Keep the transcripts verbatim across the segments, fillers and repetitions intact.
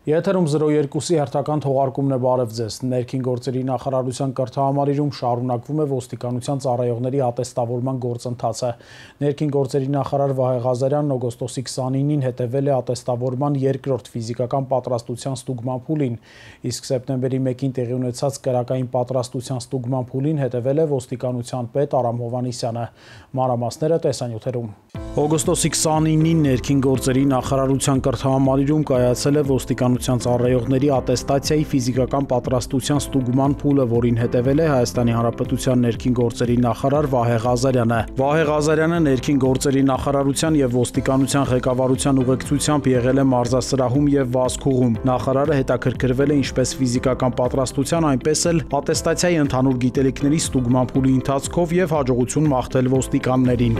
Եթերում զրո երկուսի հերթական թողարկումն է, բարև ձեզ։ Ներքին գործերի նախարարության կրթահամարիրում շարունակվում է ոստիկանության ծառայողների ատեստավորման գործընթացը։ Ներքին գործերի նախարար Վահե Ղազարյանն օգոստոսի քսանինին հետևել է ատեստավորման երկրորդ ֆիզիկական պատրաստության ստուգման փուլին, իսկ սեպտեմբերի մեկին տեղի ունեցած կրակային պատրաստության ստուգման փուլին հետևել է ոստիկանության պետ Արամ Հովհաննիսյանը։ Մանրամասները տեսանյութերում։ Օգոստոսի քսանինին Ներքին գործերի նախարարության կրթահամարիրում կայացել է ոստիկանության ծառայողների ատեստացիայի ֆիզիկական պատրաստության ստուգման փուլը, որին հետևել է Հայաստանի Հանրապետության ներքին գործերի նախարար Վահե Ղազարյանը։ Վահե Ղազարյանը ներքին գործերի նախարարության եւ ոստիկանության ղեկավարության ուղեկցությամբ եղել է մարզասրահում եւ Վազքուղում։ Նախարարը հետաքրքրվել է ինչպես ֆիզիկական պատրաստության, այնպես էլ ատեստացիայի ընդհանուր գիտելիքների ստուգման փուլի ընթացքով եւ հաջողություն մաղթել ոստիկաններին։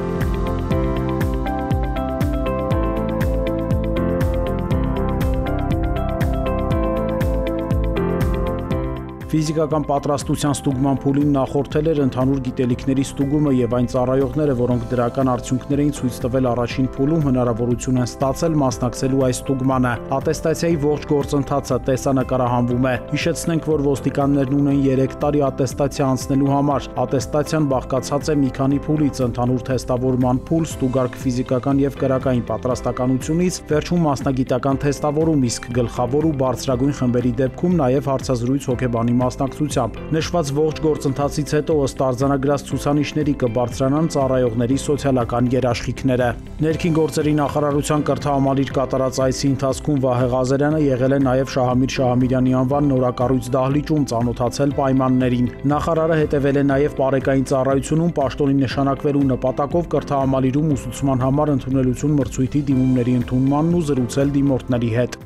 Ֆիզիկական պատրաստության ստուգման փուլին նախորդել էր ընդհանուր գիտելիքների ստուգումը եւ այն ծառայողները, որոնք դրական արդյունքներ էին ցույց տվել առաջին փուլում, հնարավորություն են ստացել մասնակցելու այս ստուգմանը։ Ատեստացիայի ողջ գործընթացը տեսանկարահանվում է։ Հիշեցնենք, որ ոստիկաններն ունեն երեք տարի ատեստացիա անցնելու համար։ Ատեստացիան բաղկացած է մի քանի փուլից՝ ընդհանուր թեստավորման փուլ, ստուգարք ֆիզիկական եւ կրակային պատրաստականությունից, վերջում մասնագիտական թեստավորում, իսկ գլխավոր ու բարձրագույն խմբերի դեպքում նաեւ հարցազրույց հոգեբանի մասնակցությամբ։ Նշված ողջ գործընթացից հետո ըստ արձանագրած ցուցանիշների կբարձրանան ծառայողների սոցիալական երաշխիքները։ Ներքին գործերի նախարարության կրթահամարիր կատարած այցի ընթացքում Վահե Ղազարյանը եղել է նաև Շահամիր Շահամիրյանի անվան նորակառույց դահլիճում, ծանոթացել պայմաններին։ Նախարարը հետևել է նաև պարեկային ծառայությունում պաշտոնի նշանակվելու նպատակով կրթահամարիրում ուսուցման համար ընդունելություն մրցույթի դիմումների ընդունմանն ու զրուցել դիմորդների հետ։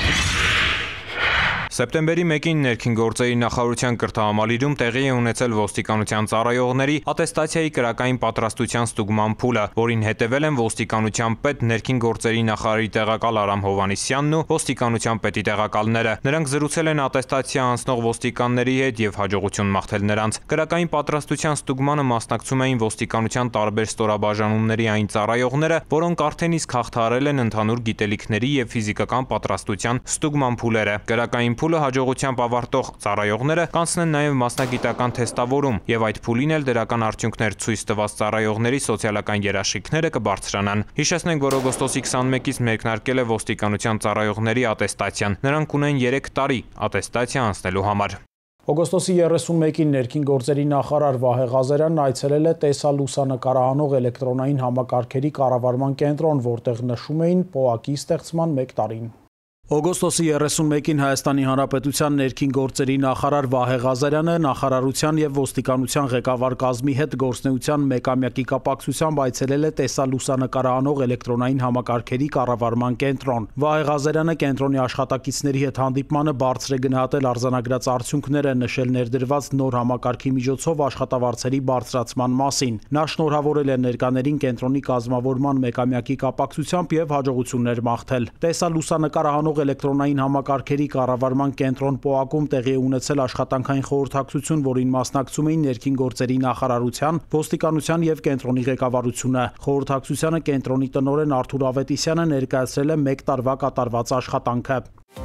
Սեպտեմբերի մեկին Ներքին գործերի նախարարության կրթահամարիրում տեղի է ունեցել ոստիկանության ծառայողների ատեստացիայի կրակային պատրաստության ստուգման փուլը, որին հետևել են ոստիկանության պետ, Ներքին գործերի նախարարի տեղակալ Արամ Հովհաննիսյանն ու ոստիկանության պետի տեղակալները։ Նրանք զրուցել են ատեստացիա անցնող ոստիկանների հետ եւ հաջողություն մաղթել նրանց։ Կրակային պատրաստության ստուգմանը մասնակցում էին ոստիկանության տարբեր ստորաբաժանումների այն ծառայողները, որոնք արդեն իսկ հաղթահարել են ընդհանուր գիտելիքների եւ ֆիզիկական պատրաստության ստուգման փուլերը։ Կրակային փուլը հաջողությամբ ավարտող ծառայողները կանցնեն նաև մասնագիտական թեստավորում եւ այդ փուլին էլ դրական արդյունքներ ցույց տված ծառայողների սոցիալական երաշխիքները կբարձրանան։ Հիշեցնենք, որ օգոստոսի քսանմեկից մեկնարկել է ոստիկանության ծառայողների ատեստացիան։ Նրանք ունեն երեք տարի ատեստացիա անցնելու համար։ Օգոստոսի երեսունմեկին Ներքին գործերի նախարար Վահե Ղազարյանն այցելել է տեսալուսանկարահանող էլեկտրոնային համակարգերի կառավարման կենտրոն, որտեղ նշում էին պոակի ստեղծման մեկ տարին։ Օգոստոսի երեսունմեկին Հայաստանի Հանրապետության ներքին գործերի նախարար Վահե Ղազարյանը նախարարության եւ ոստիկանության ղեկավար կազմի հետ գործնեության մեկամյակի կապակցությամբ այցելել է տեսալուսանկարահանող էլեկտրոնային համակարգերի կառավարման կենտրոն։ Վահե Ղազարյանը կենտրոնի աշխատակիցների հետ հանդիպմանը բարձր է գնահատել արձանագրած արդյունքները, նշել ներդրված նոր համակարգի միջոցով աշխատավարձերի բարձրացման մասին։ Նա շնորհավորել է ներկաներին կենտրոնի կազմավորման մեկամյակի կապակցությամբ եւ հաջողություններ մաղթել։ Տեսալուսանկարահանող էլեկտրոնային համակարգերի կառավարման կենտրոն պոակում տեղի է ունեցել աշխատանքային խորհրդակցություն, որին մասնակցում էին Ներքին գործերի նախարարության, ոստիկանության եւ կենտրոնի ղեկավարությունը։ Խորհրդակցությանը կենտրոնի տնօրեն Արթուր Ավետիսյանը ներկայացրել է մեկ տարվա կատարված աշխատանքը։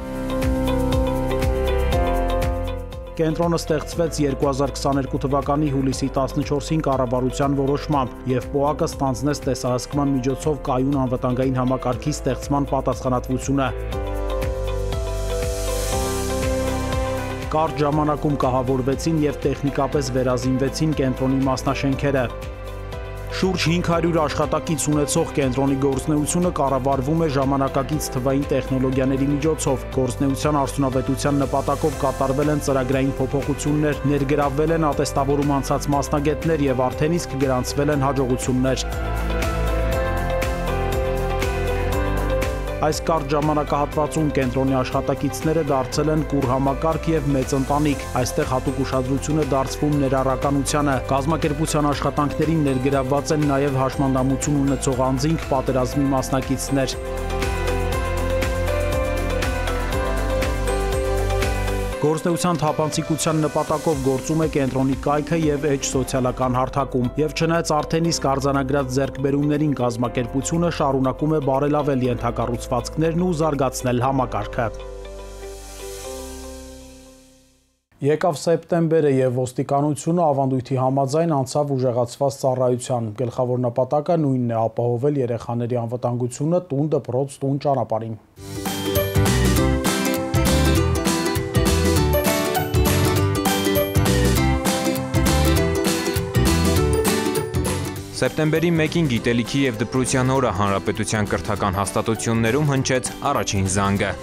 Կենտրոնը ստեղծվեց երկու հազար քսաներկու թվականի հուլիսի տասնչորսին կառավարության որոշմամբ եւ պոակը ստանձնեց տեսահսկման միջոցով կայուն անվտանգային համակարգի ստեղծման պատասխանատվությունը։ Կարճ ժամանակում կահավորվեցին եւ տեխնիկապես վերազինվեցին կենտրոնի մասնաշենքերը։ Շուրջ հինգ հարյուր աշխատակից ունեցող կենտրոնի գործնեությունը կառավարվում է ժամանակակից թվային տեխնոլոգիաների միջոցով։ Գործնեության արդյունավետության նպատակով կատարվել են ծրագրային փոփոխություններ, ներգրավվել են ատեստավորում անցած մասնագետներ եւ արդեն իսկ գրանցվել են հաջողություններ։ Այս կարճ ժամանակահատվածում կենտրոնի աշխատակիցները դարձել են կուռ համակարգ եւ մեծ ընտանիք։ Այստեղ հատուկ ուշադրություն է դարձվում ներառականությանը։ Կազմակերպության աշխատանքներին ներգրավված են նաեւ հաշմանդամություն ունեցող անձինք, պատերազմի մասնակիցներ։ Գործնեության թափանցիկության նպատակով գործում է կենտրոնի կայքը եւ էջ սոցիալական հարթակում, եւ չնայած արդեն իսկ արձանագրած ձեռքբերումներին կազմակերպությունը շարունակում է բարելավել ենթակառուցվածքներն ու զարգացնել համակարգը։ Եկավ սեպտեմբերը եւ ոստիկանությունը ավանդույթի համաձայն անցավ ուժեղացված ծառայության։ Գլխավոր նպատակը նույնն է՝ ապահովել երեխաների անվտանգությունը տուն, դպրոց, տուն ճանապարհին։ Սեպտեմբերի մեկին գիտելիքի եւ դպրոցյան օրը հանրապետության կրթական հաստատություններում հնչեց առաջին զանգը։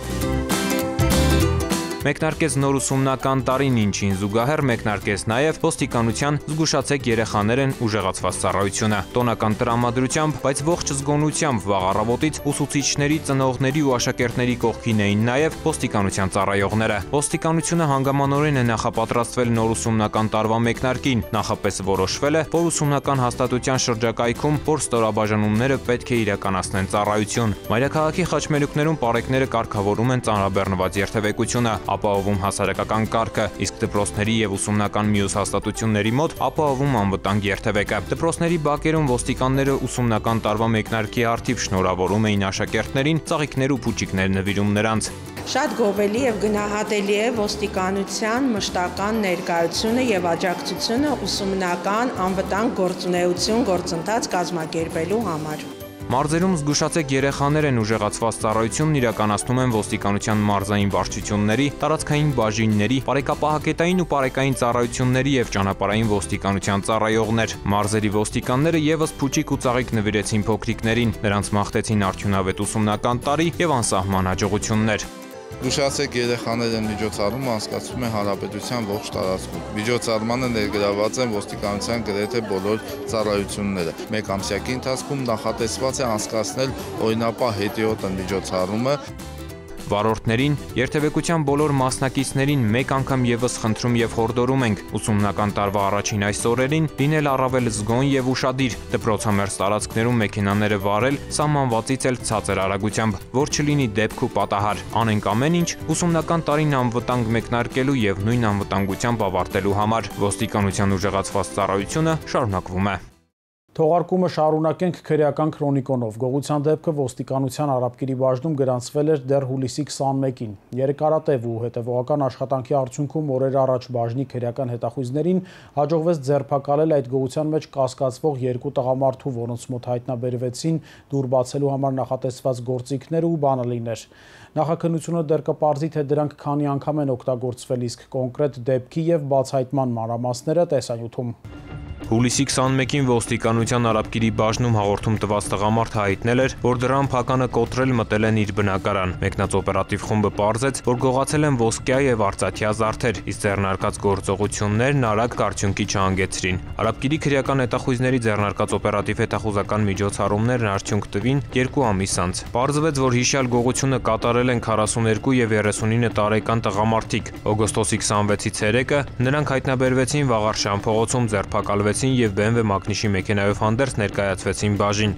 Մեկնարկեց նոր ուսումնական տարին, ինչին զուգահեռ մեկնարկեց նաև ոստիկանության «Զգուշացեք երեխաներ են» ուժեղացված ծառայությունը։ Տոնական տրամադրությամբ, բայց ողջ զգոնությամբ վաղ առավոտից ուսուցիչների, ծնողների ու աշակերտների կողքին էին նաև ոստիկանության ծառայողները։ Ոստիկանությունը հանգամանորեն է նախապատրաստվել նոր ուսումնական տարվա մեկնարկին։ Նախապես որոշվել է, որ ուսումնական հաստատության շրջակայքում, որ ստորաբաժանումները պետք է իրականացնեն ծառայություն։ Մայրաքաղաքի խաչմերուկներում պարեկները կարգավորում են ծանրաբեռնված երթևեկությունը, ապահովում հասարակական կարգը, իսկ դպրոցների եւ ուսումնական մյուս հաստատությունների մոտ ապահովում անվտանգ երթևեկը։ Դպրոցների բակերում ոստիկանները ուսումնական տարվա մեկնարկի առթիվ շնորհավորում էին աշակերտներին, ծաղիկներ ու փուչիկներ նվիրում նրանց։ Շատ գովելի եւ գնահատելի է ոստիկանության մշտական ներկայությունը եւ աջակցությունը ուսումնական անվտանգ գործունեություն գործընթաց կազմակերպելու համար։ Մարզերում «Զգուշացեք երեխաներ են» ուժեղացված ծառայությունն իրականացնում են ոստիկանության մարզային վարչությունների, տարածքային բաժինների, պարեկապահակետային ու պարեկային ծառայությունների եւ ճանապարհային ոստիկանության ծառայողներ։ Մարզերի ոստիկանները եւս փուչիկ ու ծաղիկ նվիրեցին փոքրիկներին, նրանց մաղթեցին արդյունավետ ուսումնական տարի եւ անսահման հաջողություններ։ Զգուշացեք երեխաներ են միջոցառումը անցկացվում է հանրապետության ողջ տարածքում։ Միջոցառմանը ներգրաված են ոստիկանության գրեթե բոլոր ծառայությունները։ Մեկ ամսյակի ընթացքում նախատեսված է անցկացնել օրինապահ հետիոտն միջոցառումը։ Վարորդներին, երթևեկության բոլոր մասնակիցներին մեկ անգամ եւս խնդրում եւ հորդորում ենք ուսումնական տարվա առաջին այս օրերին լինել առավել զգոն եւ ուշադիր, դպրոցամերձ տարածքներում մեքենաները վարել սահմանվածից էլ ցածր արագությամբ, որ չլինի դեպք ու պատահար։ Անենք ամեն ինչ ուսումնական տարին անվտանգ մեկնարկելու եւ նույն անվտանգությամբ ավարտելու համար։ Ոստիկանության ուժեղացված ծառայությունը շարունակվում է։ Թողարկումը շարունակենք քրեական քրոնիկոնով։ Գողության դեպքը ոստիկանության Արաբկիրի բաժնում գրանցվել էր դեռ հուլիսի քսանմեկին։ Երկարատև ու հետևողական աշխատանքի արդյունքում օրեր առաջ բաժնի քրեական հետախույզներին հաջողվեց ձերբակալել այդ գողության մեջ կասկածվող երկու տղամարդու, որոնց մոտ հայտնաբերվեցին դուր բացելու համար նախատեսված գործիքներ ու բանալիներ։ Նախաքննությունը դեռ կպարզի, թե դրանք քանի անգամ են օգտագործվել, իսկ կոնկրետ դեպքի եւ բացահայտման մանրամասները տեսանյութում։ Հուլիսի քսանմեկին ոստիկանության Արաբկիրի բաժնում հաղորդում տված տղամարդը հայտնել էր, որ դրան փականը կոտրել մտել են իր բնակարան։ Մեկնած օպերատիվ խումբը պարզեց, որ գողացել են ոսկյա եւ արծաթյա զարդեր, իսկ ձեռնարկած գործողություններն արագ արդյունքի չհանգեցրին։ Արաբկիրի քրեական հետախույզների ձեռնարկած օպերատիվ հետախուզական միջոցառումներն արդյունք տվին երկու ամիս անց։ Պարզվեց, որ հիշյալ գողությունը կատարել են քառասուներկու եւ երեսունինը տարեկան տղամարդիկ։ Օգոստոսի քսանվեցի ցերեկը նրանք հայտնաբերվեցին Վաղարշահյան փողոցում, ձերբակալվեցին եւ бэ եմ վե մակնիշի մեքենայով հանդերձ ներկայացվեցին բաժին։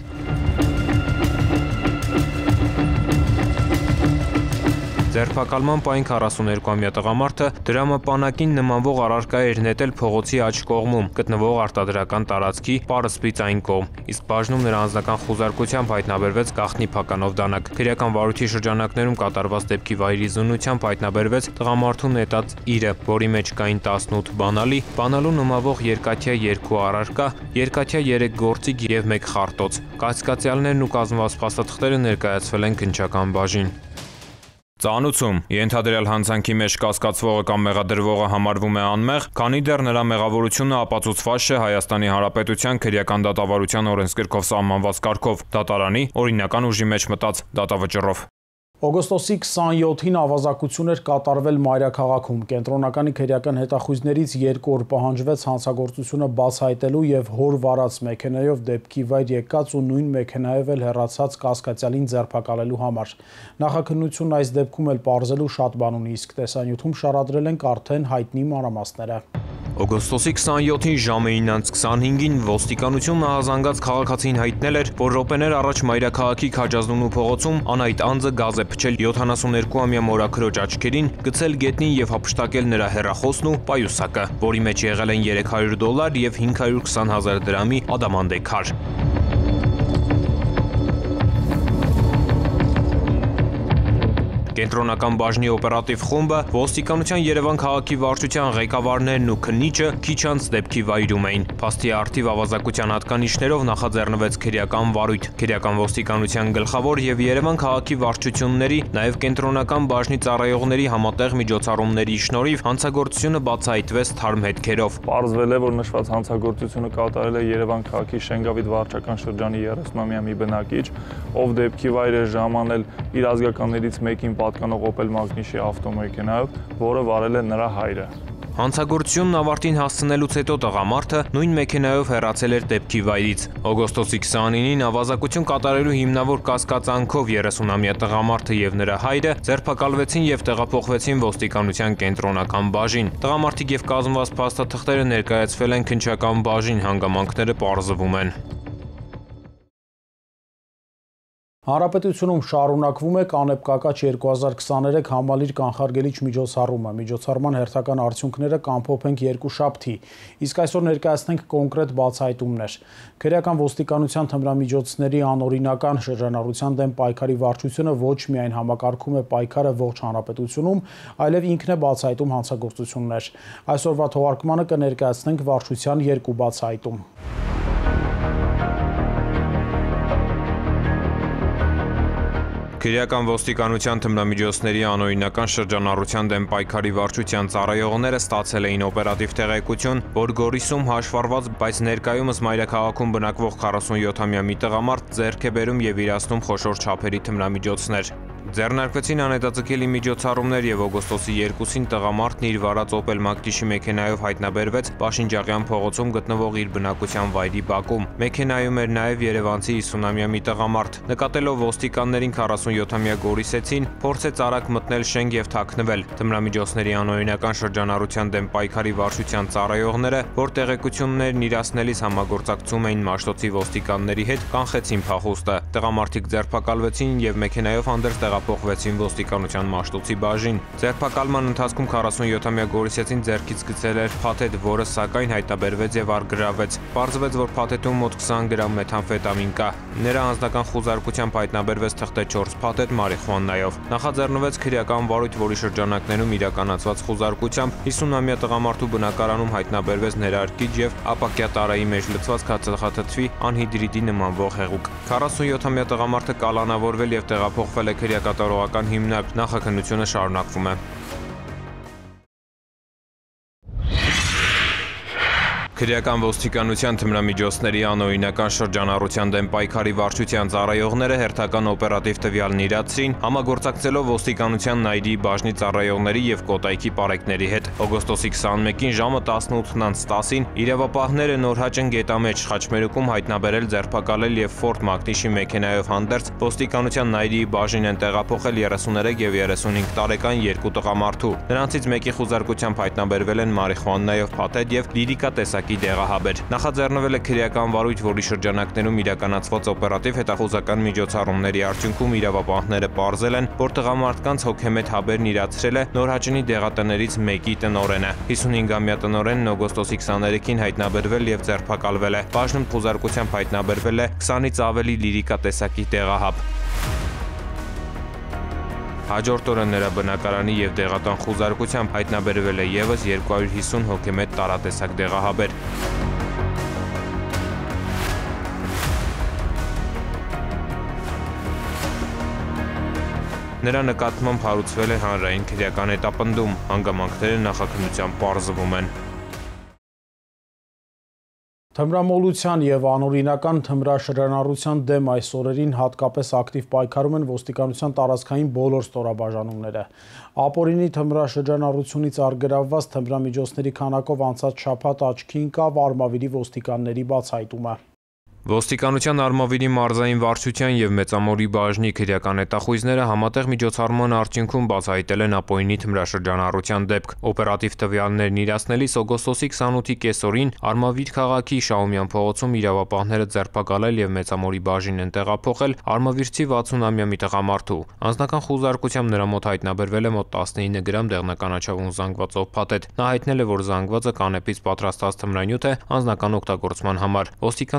Ձերբակալման պահին քառասուներկուամյա տղամարդը դրամապանակին նմանվող առարկա էր նետել փողոցի աջ կողմում գտնվող արտադրական տարածքի պարսպից այն կողմ, իսկ բաժնում նրա անձնական խուզարկությամբ հայտնաբերվեց գաղտնի փականով դանակ։ Քրեական վարույթի շրջանակներում կատարված դեպքի վայրի զննությամբ հայտնաբերվեց տղամարդու նետած իրը, որի մեջ կային տասնութ բանալի, բանալու նմավող երկաթյա երկու առարկա, երկաթյա երեք գործիք եւ մեկ խարտոց։ Կասկածյալներն ու կազմված փաստաթղթերը ներկայացվել են քննչական բաժին։ Ծանուցում ենթադրյալ հանցանքի մեջ կասկածվողը կամ մեղադրվողը համարվում է անմեղ, քանի դեռ նրա մեղավորությունը ապացուցված չէ Հայաստանի Հանրապետության քրեական դատավարության օրենսգրքով սահմանված կարգով, դատարանի օրինական ուժի մեջ մտած դատավճռով։ Օգոստոսի քսանյոթին ավազակություն էր կատարվել Մայրաքաղաքում։ Կենտրոնականի քրեական հետախույզներից երկու օր պահանջվեց հանցագործությունը բացահայտելու եւ հոր վարած մեքենայով դեպքի վայր եկած ու նույն մեքենայով էլ հեռացած կասկածյալին ձերբակալելու համար։ Նախաքննությունն այս դեպքում էլ պարզելու շատ բան ունի, իսկ տեսանյութում շարադրել ենք արդեն հայտնի մանրամասները։ Օգոստոսի քսանյոթին ժամը ինը քսանհինգին ոստիկանությունը հազանգած քաղաքացին հայտնել էր, որ րոպեներ առաջ Մայրաքաղաքի Քաջազնունու փողոցում անհայտ անձը գազ է փչել յոթանասուներկուամյա մորաքրոջ աչքերին, գցել գետնին եւ հափշտակել նրա հեռախոսն ու պայուսակը, որի մեջ եղել են երեք հարյուր դոլար եւ հինգ հարյուր քսան հազար դրամի ադամանդե քար։ Կենտրոնական բաժնի օպերատիվ խումբը, ոստիկանության Երևան քաղաքի վարչության ղեկավարներն ու քննիչը քիչ անց դեպքի վայրում էին։ Փաստի առթիվ ավազակության հատկանիշներով նախաձեռնվեց քրեական վարույթ։ Քրեական ոստիկանության գլխավոր եւ Երևան քաղաքի վարչությունների, նաեւ կենտրոնական բաժնի ծառայողների համատեղ միջոցառումների շնորհիվ հանցագործությունը բացահայտվեց թարմ հետքերով։ Պարզվել է, որ նշված հանցագործությունը կատարել է Երևան քաղաքի Շենգավիթ վարչական շրջանի երեսունամյա մի բնակիչ, ով դեպքի վայր է ժամանել իր ազգականներից մեկին պատկանող Opel Magnish-ի ավտոմեքենայով, որը վարել է նրա հայրը։ Հանցագործությունն ավարտին հասցնելուց հետո տղամարդը նույն մեքենայով հեռացել էր դեպքի վայրից։ Օգոստոսի քսանինին ավազակություն կատարելու հիմնավոր կասկածանքով երեսունամյա տղամարդը եւ նրա հայրը ձերբակալվեցին եւ տեղափոխվեցին ոստիկանության կենտրոնական բաժին։ Տղամարդիկ եւ կազմված փաստաթղթերը ներկայացվել են քննչական բաժին, հանգամանքները պարզվում են։ Հանրապետությունում շարունակվում է Կանեփ Կակաչ երկու հազար քսաներեք համալիր կանխարգելիչ միջոցառումը։ Միջոցառման հերթական արդյունքները կամփոփենք երկուշաբթի, իսկ այսօր ներկայացնենք կոնկրետ բացահայտումներ։ Քրեական ոստիկանության թմրամիջոցների անօրինական շրջանառության դեմ պայքարի վարչությունը ոչ միայն համակարգում է պայքարը ողջ հանրապետությունում, այլև ինքն է բացահայտում հանցագործություններ։ Այսօրվա թողարկմանը կներկայացնենք վարչության երկու բացահայտում։ Քրեական ոստիկանության թմրամիջոցների անօրինական շրջանառության դեմ պայքարի վարչության ծառայողները ստացել էին օպերատիվ տեղեկություն, որ Գորիսում հաշվառված, բայց ներկայումս մայրաքաղաքում բնակվող քառասունյոթամյա մի տղամարդ ձեռք է բերում եւ իրացնում խոշոր չափերի թմրամիջոցներ։ Ձեռնարկվեցին անհետաձգելի միջոցառումներ եւ օգոստոսի երկուսին տղամարդն իր վարած Opel Magnish-ի մեքենայով հայտնաբերվեց Պաշինջաղյան փողոցում գտնվող իր բնակության վայրի բակում։ Մեքենայում էր նաեւ երևանցի հիսունամյա մի տղամարդ։ Նկատելով ոստիկաններին քառասունյոթամյա գորիսեցին, փորձեց արագ մտնել շենք եւ թաքնվել։ Թմրամիջոցների անօրինական շրջանառության դեմ պայքարի վարչության ծառայողները, որ տեղեկություններն իրացնելիս համագործակցում էին Մաշտոցի ոստիկանների հետ, կանխեցին փախուստը։ Տղամարդիկ ձերբակալվեցին եւ մեքենայով հանդերձ տեղափոխվեցին ոստիկանության Մաշտոցի բաժին։ Ձերբակալման ընթացքում քառասունյոթամյա գորիսեցին ձեռքից գցել էր փաթեթ, որը սակայն հայտնաբերվեց եւ առգրավվեց։ Պարզվեց, որ փաթեթում մոտ քսան գրամ մեթամֆետամին կա։ Նրա անձնական խուզարկությամբ հայտնաբերվեց թղթե չորս փաթեթ մարիխուանայով։ Նախաձեռնվեց քրեական վարույթ, որի շրջանակներում իրականացված խուզարկությամբ հիսունամյա տղամարդու բնակարանում հայտնաբերվեց ներարկիչ եւ ապակյա տարայի մեջ լցված քացախաթթվի անհիդրիդի նմանվող հեղուկ։ քառասունյոթամյա տղամարդը կալանավորվել եւ տեղափոխվել է քրեակատարողական հիմնարկ, նախաքննությունը շարունակվում է։ Քրեական ոստիկանության թմրամիջոցների անօրինական շրջանառության դեմ պայքարի վարչության ծառայողները հերթական օպերատիվ տվյալն իրացրին, համագործակցելով ոստիկանության Նայիրի բաժնի ծառայողների եւ Կոտայքի պարեկների հետ։ Օգոստոսի քսանմեկին ժամը տասնութն անց տասին իրավապահները Նորհաճն գետամեջ Խաչմերուկում հայտնաբերել, ձերբակալել եւ Ford Magnish-ի մեքենայով հանդերձ ոստիկանության Նայիրի բաժին են տեղափոխել երեսուներեք եւ երեսունհինգ տարեկան երկու տղամարդու։ Նրանցից մեկի խուզարկությամբ հայտնաբերվել են մարիխուանայով փաթեթ եւ լիրիկա տեսակի դեղահաբեր։ Նախաձեռնվել է քրեական վարույթ, որի շրջանակներում իրականացված օպերատիվ հետախուզական միջոցառումների արդյունքում իրավապահները պարզել են, որ տղամարդկանց հոգեմետ հաբերն իրացրել է Նորհաճնի դեղատներից մեկի տնօրենը։ հիսունհինգամյա տնօրենն օգոստոսի քսաներեքին հայտնաբերվել եւ ձերբակալվել է։ Բաժնում խուզարկությամբ հայտնաբերվել է քսանից ավելի լիրիկա տեսակի դեղահաբ։ Հաջորդ օրը նրա բնակարանի եւ դեղատան խուզարկությամբ հայտնաբերվել է եւս երկու հարյուր հիսուն հոգեմետ տարատեսակ դեղահաբեր։ Նրա նկատմամբ հարուցվել է հանրային քրեական հետապնդում, հանգամանքները նախաքննությամբ պարզվում են։ Թմրամոլության եւ անօրինական թմրաշրջանառության դեմ այս օրերին հատկապես ակտիվ պայքարում են ոստիկանության տարածքային բոլոր ստորաբաժանումները։ Ապօրինի թմրաշրջանառությունից առգրավված թմրամիջոցների քանակով անցած շաբաթ աչքի ընկավ Արմավիրի ոստիկանների բացահայտումը։ Ոստիկանության Արմավիրի մարզային վարչության եւ Մեծամորի բաժնի քրեական հետախույզները համատեղ միջոցառման արդյունքում բացահայտել են ապօրինի թմրաշրջանառության դեպք։ Օպերատիվ տվյալներն իրացնելիս օգոստոսի քսանութի կեսօրին Արմավիր քաղաքի Շահումյան փողոցում իրավապահները ձերբակալել եւ Մեծամորի բաժին են տեղափոխել արմավիրցի վաթսունամյա մի տղամարդու։ Անձնական խուզարկությամբ նրա մոտ հայտնաբերվել է մոտ տասնինը գրամ դեղնականաչավուն զանգվածով փաթեթ։ Նա հայտնել է, որ զանգվածը կանեպից պատրաստած թմրանյութ է անձնական օգտագործման համար։ Ոստիկանները սակայն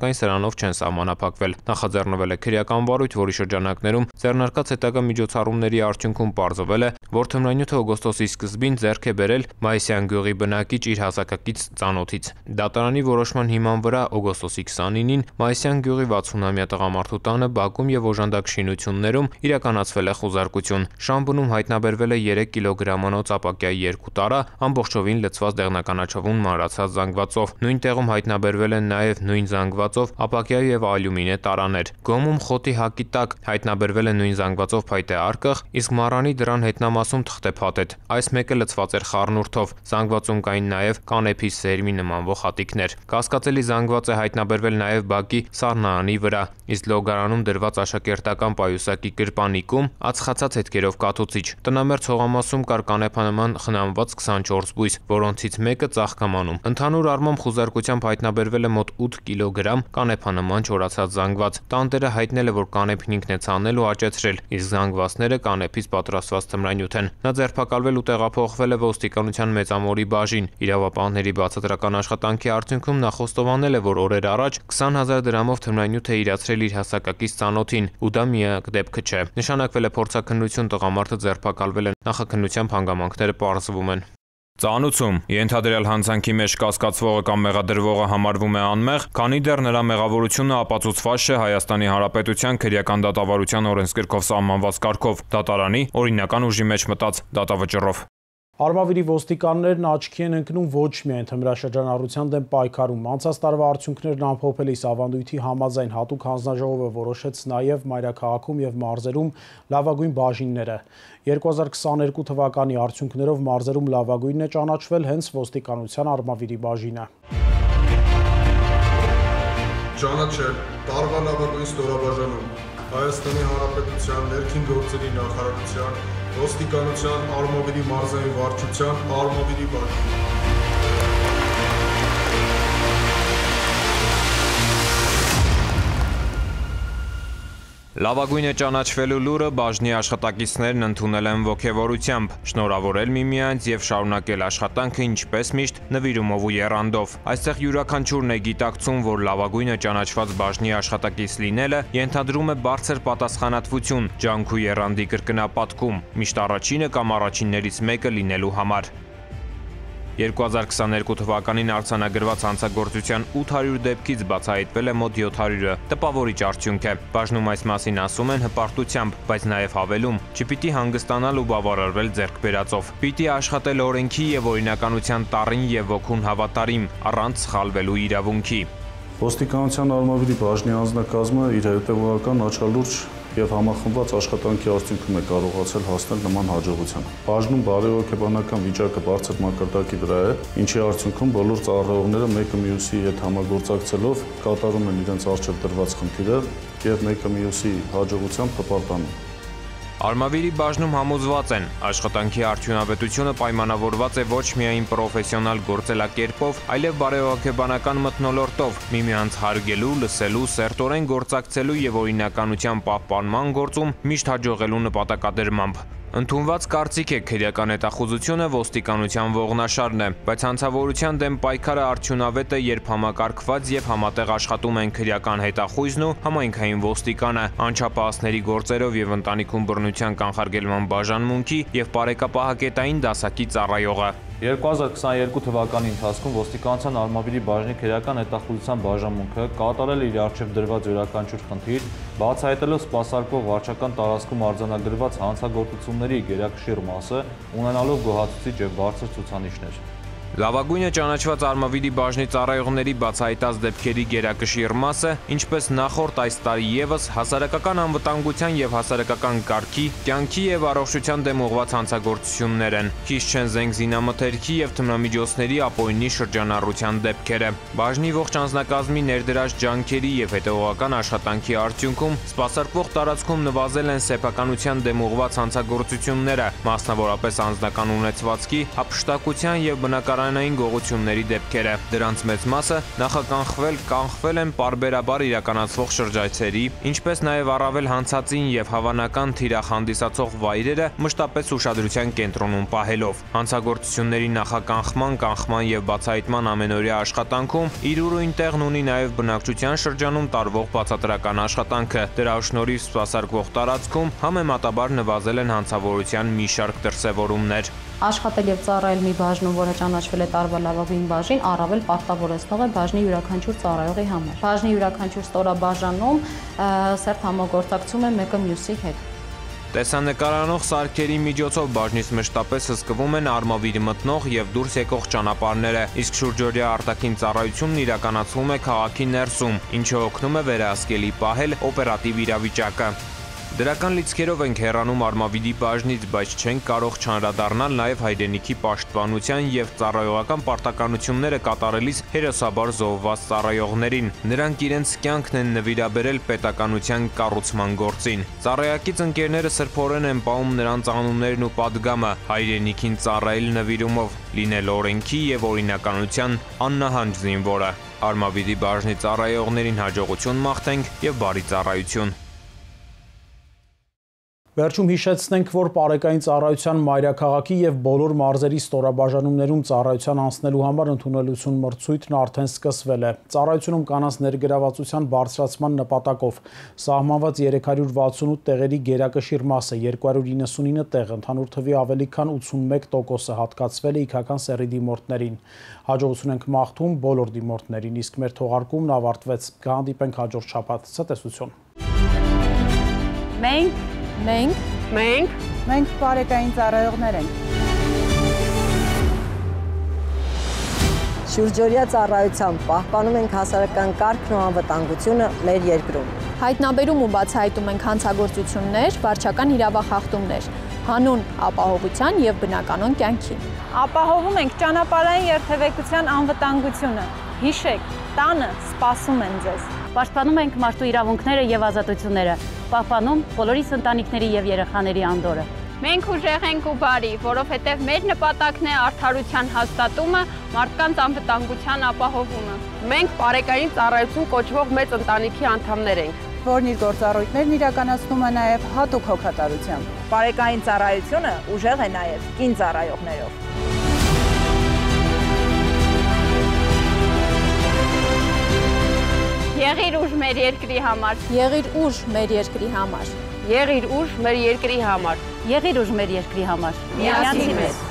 սակայն սրանով չեն սահմանափակվել։ Նախաձեռնվել է քրեական վարույթ, որի շրջանակներում ձեռնարկած հետագա միջոցառումների արդյունքում պարզվել է, որ թմրանյութը օգոստոսի սկզբին ձեռք է բերել Մայիսյան գյուղի բնակիչ իր հասակակից ծանոթից։ Դատարանի որոշման հիման վրա օգոստոսի քսանինին Մայիսյան գյուղի վաթսունամյա տղամարդու տանը Բաքում եւ Օժանդակ շինություններում իրականացվել է խուզարկություն։ Շամբունում հայտնաբերվել է երեք կիլոգրամանոց ապակյայի երկու տարա, ամբողջովին լցված դեղնականաչավուն մանրացած զանգվածով։ Նույն տեղում հայտնաբերվել են նաեւ նույն զանգվածով ապակյա եւ ալյումինե տարաներ։ Գոմում խոտի հակի տակ հայտնաբերվել է նույն զանգվածով փայտե արկղ, իսկ մառանի դրան հետնամասում թղթե փաթեթ։ Այս մեկը լցված էր խառնուրդով։ Զանգվածում կային նաեւ կանեփի սերմի նմանվող հատիկներ։ Կասկածելի զանգված է հայտնաբերվել նաեւ բակի սառնարանի վրա, իսկ լոգարանում դրված աշակերտական պայուսակի գրպանիկում ածխացած հետքերով կաթուցիչ։ Տնամերձ հողամասում կար կանեփանման խնամված քսանչորս բույս, որոնցից մեկը ծաղկամանում։ Ընդհանուր առմամբ խուզարկությամբ հայտնաբերվել է մոտ ութ կիլոգրամ կանեփանման չորացած զանգված։ Տանտերը հայտնել է, որ կանեփին ինքն է ցանել ու աճեցրել, իսկ զանգվածները կանեփից պատրաստված թմրանյութ են։ Նա ձերբակալվել ու տեղափոխվել է ոստիկանության Մեծամորի բաժին։ Իրավապահների բացատրական աշխատանքի արդյունքում նա խոստովանել է, որ օրեր առաջ քսան հազար դրամով թմրանյութ է իրացրել իր հասակակից ծանոթին, ու դա միակ դեպքը չէ։ Նշանակվել է փորձաքննություն, տղամարդը ձերբակալվել է, նախաքննությամբ հանգամանքները պարզվում են։ Ծանուցում ենթադրյալ հանցանքի մեջ կասկածվողը կամ մեղադրվողը համարվում է անմեղ, քանի դեռ նրա մեղավորությունը ապացուցված չէ Հայաստանի Հանրապետության քրեական դատավարության օրենսգրքով սահմանված կարգով, դատարանի օրինական ուժի մեջ մտած դատավճռով։ Արմավիրի ոստիկաններն աչքի են ընկնում ոչ միայն թմրաշրջանառության դեմ պայքարում, անցած տարվա արդյունքներն ամփոփելի սավանդույթի համաձայն հատուկ հանձնաժողովը որոշեց նաև մայրաքաղաքում եւ մարզերում լավագույն բաժինները։ երկու հազար քսաներկու թվականի արդյունքներով մարզերում լավագույնն է ճանաչվել հենց ոստիկանության արմավիրի բաժինը։ Ճանաչել տարվա լավագույն ստորաբաժանում Հայաստանի Հանրապետության ներքին գործերի նախարարության ոստիկանության արմավիրի մարզային վարչության արմավիրի բաժին։ Լավագույնը ճանաչվելու լուրը բաժնի աշխատակիցներն ընդունել են ոգևորությամբ, շնորհավորել միմյանց եւ շարունակել աշխատանքը ինչպես միշտ նվիրումով ու եռանդով։ Այստեղ յուրաքանչյուրն է գիտակցում, որ լավագույնը ճանաչված բաժնի աշխատակից լինելը ենթադրում է բարձր պատասխանատվություն, ջանք ու եռանդի կրկնապատկում, միշտ առաջինը կամ առաջիններից մեկը լինելու համար։ երկու հազար քսաներկու թվականին արձանագրված հանցագործության ութ հարյուր դեպքից բացահայտվել է մոտ յոթ հարյուրը, տպավորիչ արդյունք է։ Բաժնում այս մասին ասում են հպարտությամբ, բայց նաև հավելում՝ չպիտի հանգստանալ ու բավարարվել ձեռքբերածով։ Պիտի աշխատել օրենքի եւ օրինականության տառին եւ ոգուն հավատարիմ, առանց սխալվելու իրավունքի։ Ոստիկանության արմավիրի բաժնի անձնակազմը իր հետևողական աչալուրջ եւ համախմբված աշխատանքի արդյունքում է կարողացել հասնել նման հաջողության։ Բաժնում բարեհոգեբանական վիճակը բարձր մակարդակի վրա է, ինչի արդյունքում բոլոր ծառայողները մեկը մյուսի հետ համագործակցելով կատարում են իրենց առջև դրված խնդիրը եւ մեկը մյուսի հաջողությամբ հպարտանում։ Արմավիրի բաժնում համոզված են, աշխատանքի արդյունավետությունը պայմանավորված է ոչ միայն պրոֆեսիոնալ գործելակերպով, այլև բարեհոգեբանական մթնոլորտով, միմյանց հարգելու, լսելու, սերտորեն գործակցելու եւ օրինականության պահպանման գործում միշտ հաջողելու նպատակադրմամբ։ Ընդունված կարծիք է քրեական հետախուզությունը ոստիկանության ողնաշարն է, բայց հանցավորության դեմ պայքարը արդյունավետ է, երբ համակարգված եւ համատեղ աշխատում են քրեական հետախույզն ու համայնքային ոստիկանը, անչափահասների գործերով եւ ընտանիքում բռնության կանխարգելման բաժանմունքի եւ բարեկապահակետային դասակի ծառայողը։ երկու հազար քսաներկու թվականի ընթացքում ոստիկանության արմավիրի բաժնի քրեական հետախուզության բաժանմունքը կատարել է իր առջև դրված յուրաքանչյուր խնդիր, բացահայտելով սպասարկող վարչական տարածքում արձանագրված հանցագործությունների գերակշիռ մասը, ունենալով գոհացուցիչ եւ բարձր ցուցանիշներ։ Լավագույնը ճանաչված արմավիրի բաժնի ծառայողների բացահայտած դեպքերի գերակշիռ մասը, ինչպես նախորդ այս տարի եւս հասարակական անվտանգության եւ հասարակական կարգի, կյանքի եւ առողջության դեմ ուղղված հանցագործություններ են։ Քիչ չեն զենք զինամթերքի եւ թմրամիջոցների ապօրինի շրջանառության դեպքերը։ Բաժնի ողջ անձնակազմի ներդրած ջանքերի եւ հետեւողական աշխատանքի արդյունքում սպասարկվող տարածքում նվազել են սեփականության դեմ ուղղված հանցագործությունները, մասնավորապես անձնական ունեցվածքի, հափշտակության եւ բնակարան համաշխարհային գողությունների դեպքերը։ Դրանց մեծ մասը նախականխվել, կանխվել են պարբերաբար իրականացվող շրջայցերի, ինչպես նաև առավել հանցածին եւ հավանական թիրախ հանդիսացող վայրերը մշտապես ուշադրության կենտրոնում պահելով։ Հանցագործությունների նախականխման, կանխման եւ բացահայտման ամենօրյա աշխատանքում իր ուրույն տեղն ունի նաև բնակչության շրջանում տարվող բացատրական աշխատանքը։ Դրա շնորհիվ սպասարկվող տարածքում համեմատաբար նվազել են հանցավորության մի շարք դրսևորումներ։ Աշխատել եւ ծառայել մի բաժնում, որը ճանաչվել է տարվա լավագույն բաժին, առավել պարտավորեցնող է բաժնի յուրաքանչյուր ծառայողի համար։ Բաժնի յուրաքանչյուր ստորաբաժանում սերտ համագործակցում է մեկը մյուսի հետ։ Տեսանկարանող սարքերի միջոցով բաժնից մշտապես հսկվում են արմավիր մտնող եւ դուրս եկող ճանապարհները, իսկ շուրջօրյա արտաքին ծառայությունն իրականացվում է քաղաքի ներսում, ինչը օգնում է վերահսկելի պահել օպերատիվ իրավիճակը։ Դրական լիցքերով ենք հեռանում արմավիրի բաժնից, բայց չենք կարող չանդրադառնալ նաև հայրենիքի պաշտպանության եւ ծառայողական պարտականությունները կատարելիս հերոսաբար զոհված ծառայողներին։ Նրանք իրենց կյանքն են նվիրաբերել պետականության կառուցման գործին։ Ծառայակից ընկերները սրբորեն են պահում նրանց անուններն ու պատգամը, հայրենիքին ծառայել նվիրումով, լինել օրենքի եւ օրինականության աննահանջ զինվորը։ Արմավիրի բաժնի ծառայողներին հաջողություն մաղթենք եւ բարի ծառայություն։ Վերջում հիշեցնենք, որ Պարեկային ծառայության մայրաքաղաքի եւ բոլոր մարզերի ստորաբաժանումներում ծառայության անցնելու համար ընդունելություն մրցույթն արդեն սկսվել է։ Ծառայությունում կանանց ներգրավվածության բարձրացման նպատակով սահմանված երեք հարյուր վաթսունութ տեղերի գերակշիռ մասը երկու հարյուր իննսունինը տեղ, ընդհանուր թվի ավելի քան ութսունմեկ տոկոսը հատկացվել է իգական սեռի դիմորդներին։ Հաջողություն ենք մաղթում բոլոր դիմորդներին, իսկ մեր թողարկումն ավարտվեց։ Կհանդիպենք հաջորդ շաբաթ։ Ցտեսություն։ Մենք Մենք Մենք Մենք Պարեկային ծառայողներ ենք։ Շուրջօրյա ծառայությամբ պահպանում ենք հասարակական կարգն ու անվտանգությունը մեր երկրում։ հայտնաբերում ու բացահայտում ենք հանցագործություններ, վարչական իրավախախտումներ, հանուն ապահովության եւ բնականon կյանքի։ Ապահովում ենք ճանապարհային երթևեկության անվտանգությունը։ Հիշեք, տանը սպասում են ձեզ։ Պաշտպանում ենք մարդու իրավունքները եւ ազատությունները, պահպանում բոլորիս ընտանիքների եւ երեխաների անդորը։ Մենք ուժեղ ենք ու բարի, որովհետեւ մեր նպատակն է արդարության հաստատումը, մարդկանց անվտանգության ապահովումը։ Մենք Պարեկային ծառայություն կոչվող մեծ ընտանիքի անդամներ ենք, որն իր գործառույթներն իրականացնում է նաեւ հատուկ հոգատարությամբ։ Պարեկային ծառայությունը ուժեղ է նաեւ կին ծառայողներով։ Եղիր ուժ մեր երկրի համար։ Եղիր ուժ մեր երկրի համար։ Եղիր ուժ մեր երկրի համար։ Եղիր ուժ մեր երկրի համար։ Միասին մեզ։